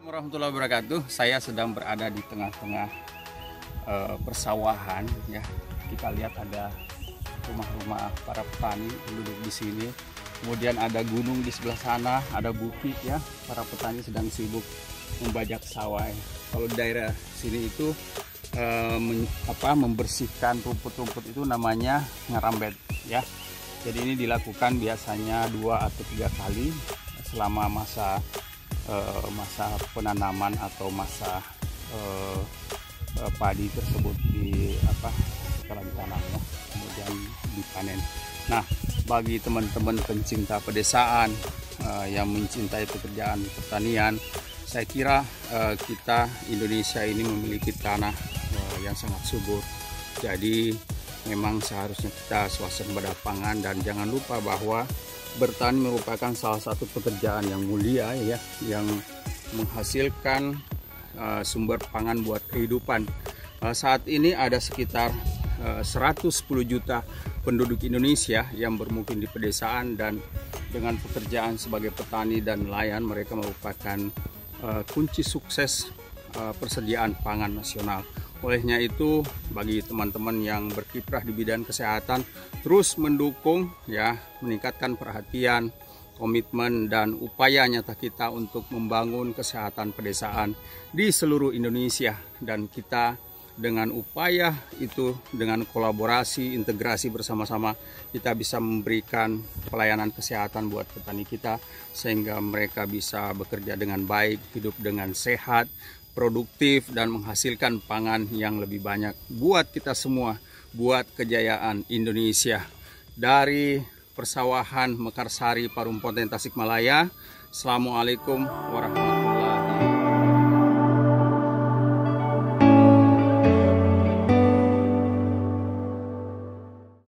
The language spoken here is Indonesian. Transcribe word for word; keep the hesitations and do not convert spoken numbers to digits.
Warahmatullahi wabarakatuh. Saya sedang berada di tengah-tengah uh, persawahan ya. Kita lihat ada rumah-rumah para petani duduk di sini. Kemudian ada gunung di sebelah sana, ada bukit ya. Para petani sedang sibuk membajak sawah. Kalau di daerah sini itu uh, men, apa, membersihkan rumput-rumput itu namanya ngerambet ya. Jadi ini dilakukan biasanya dua atau tiga kali selama masa masa penanaman atau masa uh, padi tersebut di apa setelah ditanam ya, kemudian dipanen. Nah, bagi teman-teman pencinta pedesaan uh, yang mencintai pekerjaan pertanian, saya kira uh, kita Indonesia ini memiliki tanah uh, yang sangat subur. Jadi memang seharusnya kita swasembada pangan, dan jangan lupa bahwa bertani merupakan salah satu pekerjaan yang mulia ya, yang menghasilkan uh, sumber pangan buat kehidupan. Uh, saat ini ada sekitar uh, seratus sepuluh juta penduduk Indonesia yang bermukim di pedesaan, dan dengan pekerjaan sebagai petani dan nelayan, mereka merupakan uh, kunci sukses uh, persediaan pangan nasional. Olehnya itu, bagi teman-teman yang berkiprah di bidang kesehatan, terus mendukung ya, meningkatkan perhatian, komitmen dan upaya nyata kita untuk membangun kesehatan pedesaan di seluruh Indonesia. Dan kita dengan upaya itu, dengan kolaborasi, integrasi bersama-sama, kita bisa memberikan pelayanan kesehatan buat petani kita, sehingga mereka bisa bekerja dengan baik, hidup dengan sehat, produktif, dan menghasilkan pangan yang lebih banyak buat kita semua, buat kejayaan Indonesia. Dari persawahan Mekarsari, Parumponten, Tasikmalaya, Assalamualaikum warahmatullahi wabarakatuh.